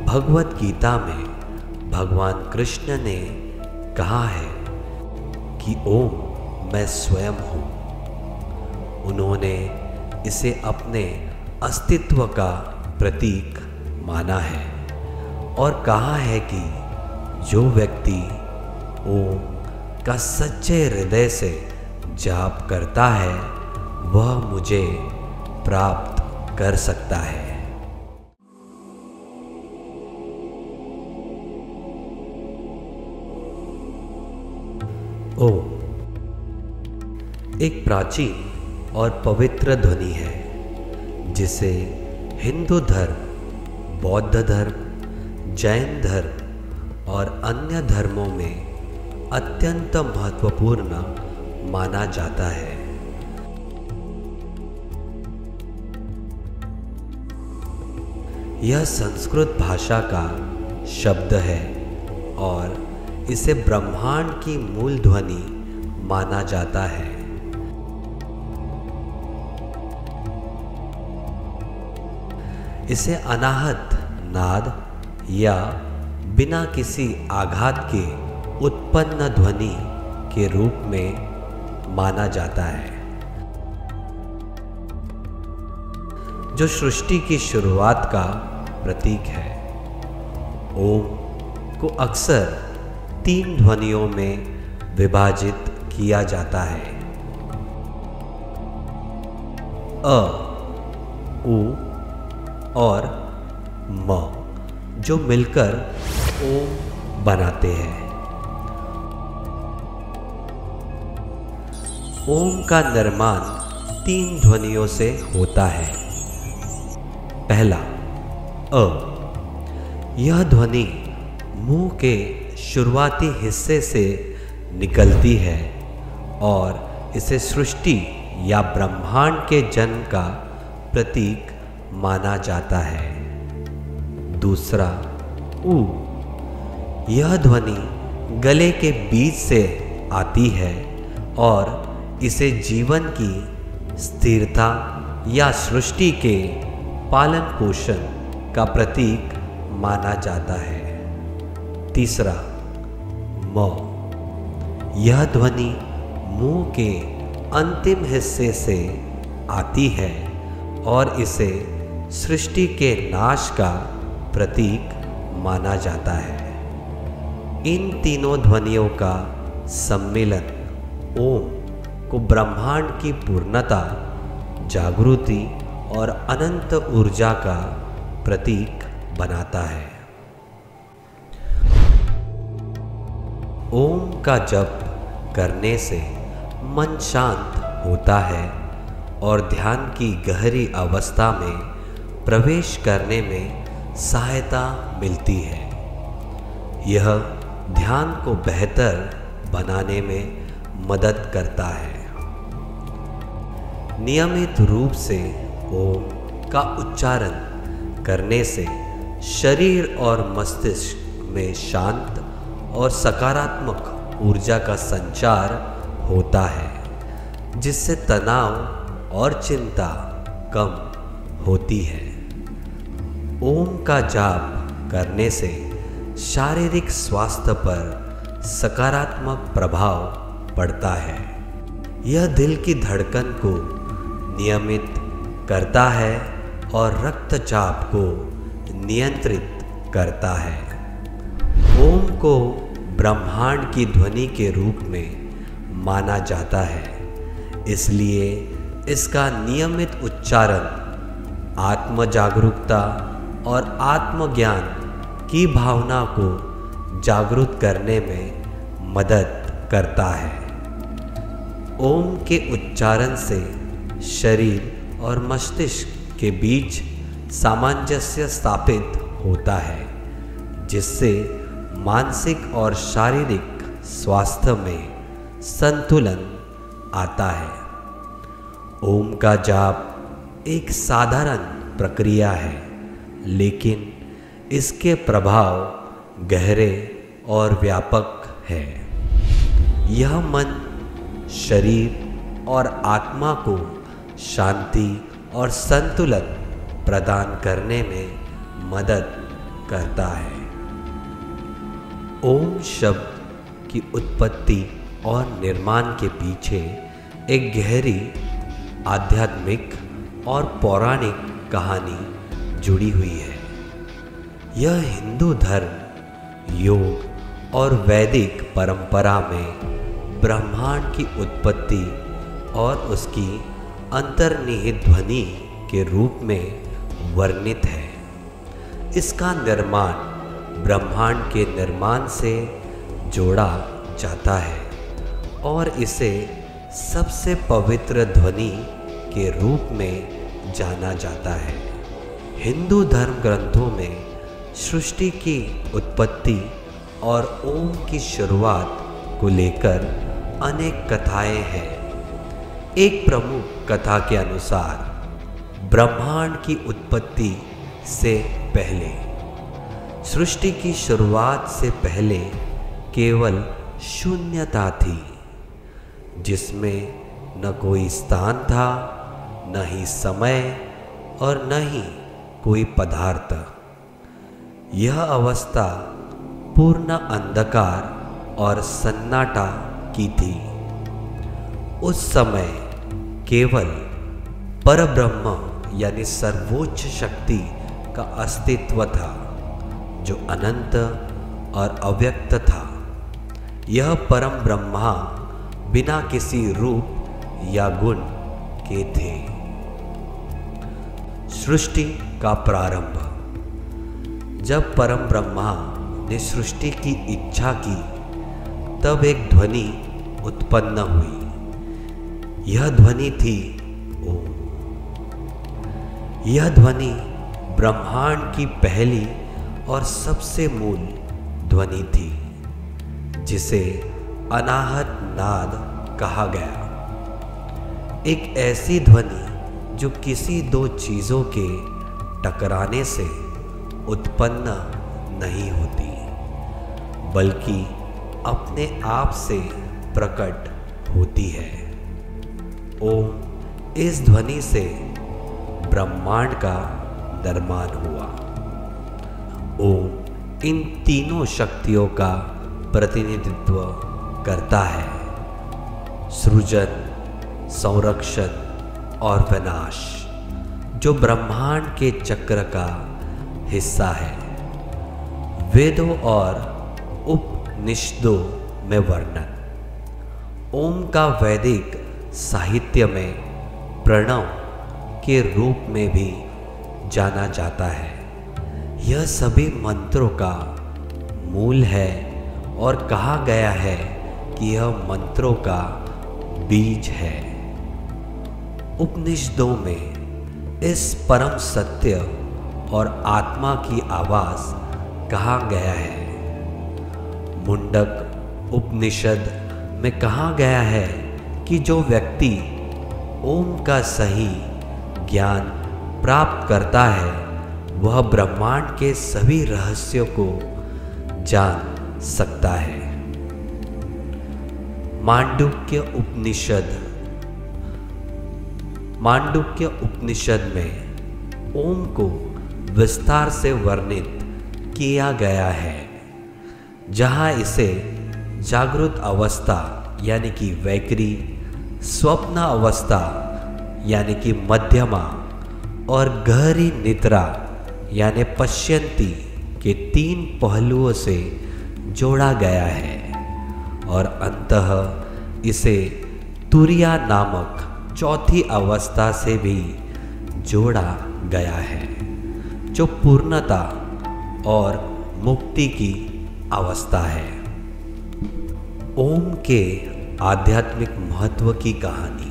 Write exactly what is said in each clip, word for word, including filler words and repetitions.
भगवत गीता में भगवान कृष्ण ने कहा है कि ओम मैं स्वयं हूँ। उन्होंने इसे अपने अस्तित्व का प्रतीक माना है और कहा है कि जो व्यक्ति ओम का सच्चे हृदय से जाप करता है वह मुझे प्राप्त कर सकता है। ओम एक प्राचीन और पवित्र ध्वनि है जिसे हिंदू धर्म, बौद्ध धर्म, जैन धर्म और अन्य धर्मों में अत्यंत महत्वपूर्ण माना जाता है। यह संस्कृत भाषा का शब्द है और इसे ब्रह्मांड की मूल ध्वनि माना जाता है। इसे अनाहत नाद या बिना किसी आघात के उत्पन्न ध्वनि के रूप में माना जाता है, जो सृष्टि की शुरुआत का प्रतीक है। ओम को अक्सर तीन ध्वनियों में विभाजित किया जाता है, अ, उ और म, जो मिलकर ओम बनाते हैं। ओम का निर्माण तीन ध्वनियों से होता है। पहला अ, यह ध्वनि मुंह के शुरुआती हिस्से से निकलती है और इसे सृष्टि या ब्रह्मांड के जन्म का प्रतीक माना जाता है। दूसरा उ, यह ध्वनि गले के बीच से आती है और इसे जीवन की स्थिरता या सृष्टि के पालन पोषण का प्रतीक माना जाता है। तीसरा म, यह ध्वनि मुंह के अंतिम हिस्से से आती है और इसे सृष्टि के नाश का प्रतीक माना जाता है। इन तीनों ध्वनियों का सम्मिलन ओम को ब्रह्मांड की पूर्णता, जागृति और अनंत ऊर्जा का प्रतीक बनाता है। ओम का जप करने से मन शांत होता है और ध्यान की गहरी अवस्था में प्रवेश करने में सहायता मिलती है। यह ध्यान को बेहतर बनाने में मदद करता है। नियमित रूप से ओम का उच्चारण करने से शरीर और मस्तिष्क में शांत और सकारात्मक ऊर्जा का संचार होता है, जिससे तनाव और चिंता कम होती है। ओम का जाप करने से शारीरिक स्वास्थ्य पर सकारात्मक प्रभाव पड़ता है। यह दिल की धड़कन को नियमित करता है और रक्तचाप को नियंत्रित करता है। ओम को ब्रह्मांड की ध्वनि के रूप में माना जाता है, इसलिए इसका नियमित उच्चारण आत्म जागरूकता और आत्मज्ञान की भावना को जागरूक करने में मदद करता है। ओम के उच्चारण से शरीर और मस्तिष्क के बीच सामंजस्य स्थापित होता है, जिससे मानसिक और शारीरिक स्वास्थ्य में संतुलन आता है। ओम का जाप एक साधारण प्रक्रिया है, लेकिन इसके प्रभाव गहरे और व्यापक है। यह मन, शरीर और आत्मा को शांति और संतुलन प्रदान करने में मदद करता है। ओम शब्द की उत्पत्ति और निर्माण के पीछे एक गहरी आध्यात्मिक और पौराणिक कहानी जुड़ी हुई है। यह हिंदू धर्म, योग और वैदिक परंपरा में ब्रह्मांड की उत्पत्ति और उसकी अंतर्निहित ध्वनि के रूप में वर्णित है। इसका निर्माण ब्रह्मांड के निर्माण से जोड़ा जाता है और इसे सबसे पवित्र ध्वनि के रूप में जाना जाता है। हिंदू धर्म ग्रंथों में सृष्टि की उत्पत्ति और ओम की शुरुआत को लेकर अनेक कथाएं हैं। एक प्रमुख कथा के अनुसार ब्रह्मांड की उत्पत्ति से पहले, सृष्टि की शुरुआत से पहले केवल शून्यता थी, जिसमें न कोई स्थान था, न ही समय और न ही कोई पदार्थ। यह अवस्था पूर्ण अंधकार और सन्नाटा की थी। उस समय केवल परब्रह्म यानी सर्वोच्च शक्ति का अस्तित्व था, जो अनंत और अव्यक्त था। यह परम ब्रह्मा बिना किसी रूप या गुण के थे। सृष्टि का प्रारंभ। जब परम ब्रह्मा ने सृष्टि की इच्छा की, तब एक ध्वनि उत्पन्न हुई। यह ध्वनि थी ओम। यह ध्वनि ब्रह्मांड की पहली और सबसे मूल ध्वनि थी, जिसे अनाहत नाद कहा गया। एक ऐसी ध्वनि जो किसी दो चीज़ों के टकराने से उत्पन्न नहीं होती, बल्कि अपने आप से प्रकट होती है। ओम इस ध्वनि से ब्रह्मांड का निर्माण हुआ। ओम इन तीनों शक्तियों का प्रतिनिधित्व करता है: सृजन, संरक्षण और विनाश, जो ब्रह्मांड के चक्र का हिस्सा है। वेदों और उपनिषदों में वर्णन। ओम का वैदिक साहित्य में प्रणव के रूप में भी जाना जाता है। यह सभी मंत्रों का मूल है और कहा गया है कि यह मंत्रों का बीज है। उपनिषदों में इस परम सत्य और आत्मा की आवाज़ कहा गया है। मुंडक उपनिषद में कहा गया है कि जो व्यक्ति ओम का सही ज्ञान प्राप्त करता है, वह ब्रह्मांड के सभी रहस्यों को जान सकता है। मांडुक्य उपनिषद। मांडुक्य उपनिषद में ओम को विस्तार से वर्णित किया गया है, जहाँ इसे जागृत अवस्था यानी कि वैखरी, स्वप्न अवस्था यानी कि मध्यमा और गहरी निद्रा यानी पश्यंती के तीन पहलुओं से जोड़ा गया है, और अंततः इसे तुरिया नामक चौथी अवस्था से भी जोड़ा गया है, जो पूर्णता और मुक्ति की अवस्था है। ओम के आध्यात्मिक महत्व की कहानी।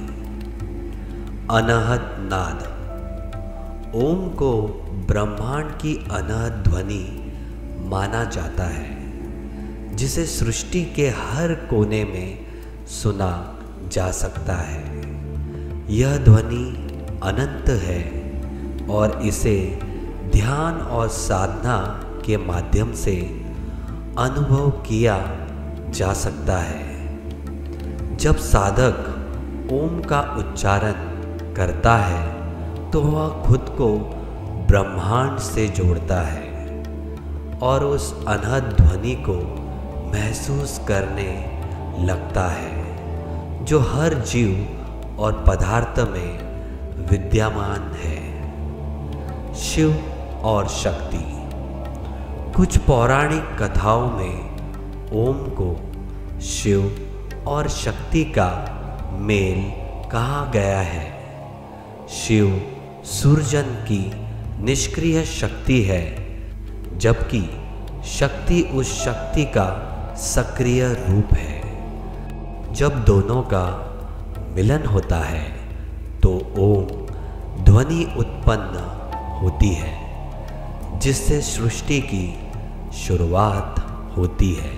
अनहत नाद। ओम को ब्रह्मांड की अनहत ध्वनि माना जाता है, जिसे सृष्टि के हर कोने में सुना जा सकता है। यह ध्वनि अनंत है और इसे ध्यान और साधना के माध्यम से अनुभव किया जा सकता है। जब साधक ओम का उच्चारण करता है, तो वह खुद को ब्रह्मांड से जोड़ता है और उस अनहद ध्वनि को महसूस करने लगता है जो हर जीव और पदार्थ में विद्यमान है। शिव और शक्ति। कुछ पौराणिक कथाओं में ओम को शिव और शक्ति का मेल कहा गया है। शिव सूर्यजन की निष्क्रिय शक्ति है, जबकि शक्ति उस शक्ति का सक्रिय रूप है। जब दोनों का मिलन होता है तो ओम ध्वनि उत्पन्न होती है, जिससे सृष्टि की शुरुआत होती है।